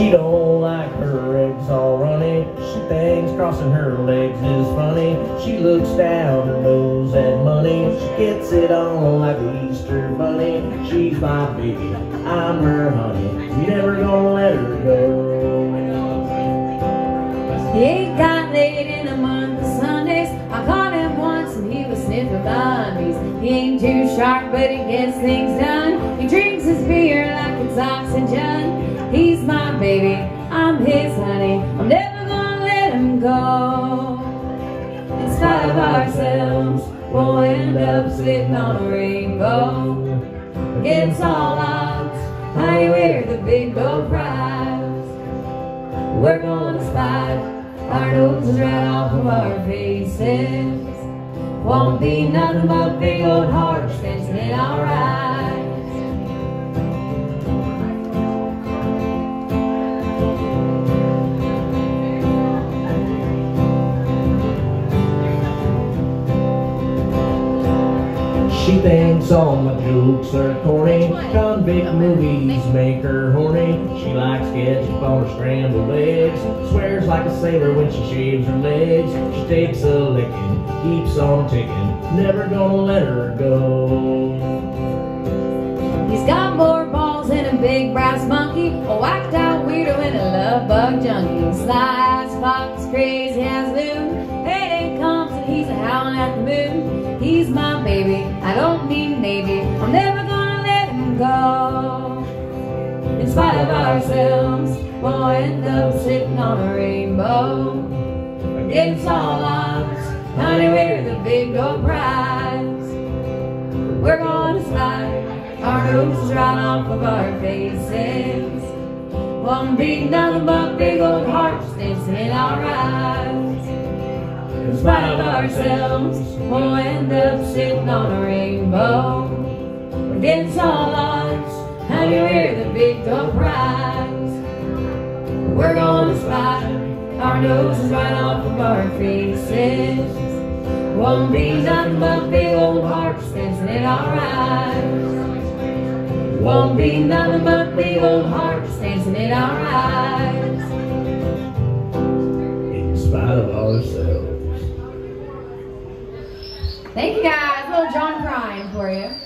She don't like her eggs all runny. She thinks crossing her legs is funny. She looks down her nose at money. She gets it on like an Easter bunny. She's my baby, I'm her honey. Never gonna let her go. He got laid in a month of Sundays. I caught him once and he was sniffing my undies. He ain't too sharp, but he gets things done. He drinks his beer like it's oxygen. He's my baby, I'm his honey. I'm never gonna let him go. In spite of ourselves, we'll end up sitting on a rainbow. Against all odds, honey, we're the big gold prize. We're gonna spite our noses right off of our faces. Won't be nothing but big old hearts dancing in our eyes. She thinks all my jokes are corny. Convict movies make her horny. She likes ketchup on her scrambled eggs. Swears like a sailor when she shaves her legs. She takes a licking, keeps on ticking. Never gonna let her go. He's got more balls than a big brass monkey, a whacked out weirdo and a love bug junkie. Sly as fox, crazy as loon. Payday comes and he's a howling at the moon. He's my baby, I don't need maybe. I'm never gonna let him go. In spite of ourselves, we'll end up sitting on a rainbow. Against all odds, honey, we're the big gold prize. We're gonna slide our noses right off of our faces. Won't be nothing but big old hearts dancing in our eyes. In spite of ourselves, we'll end up sitting on a rainbow. Against all odds, honey, we're the big gold prize. We're gonna spite our noses right off of our faces. Won't be nothing but big old hearts dancing in our eyes. Won't be nothing but big old hearts dancing in our eyes. In spite of ourselves. Thank you guys. Little John crying for you.